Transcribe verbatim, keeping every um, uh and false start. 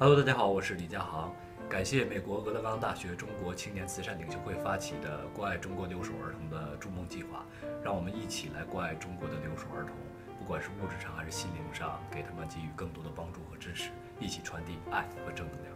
Hello， 大家好，我是李佳航。感谢美国俄勒冈大学中国青年慈善领袖会发起的关爱中国留守儿童的筑梦计划，让我们一起来关爱中国的留守儿童，不管是物质上还是心灵上，给他们给予更多的帮助和支持，一起传递爱和正能量。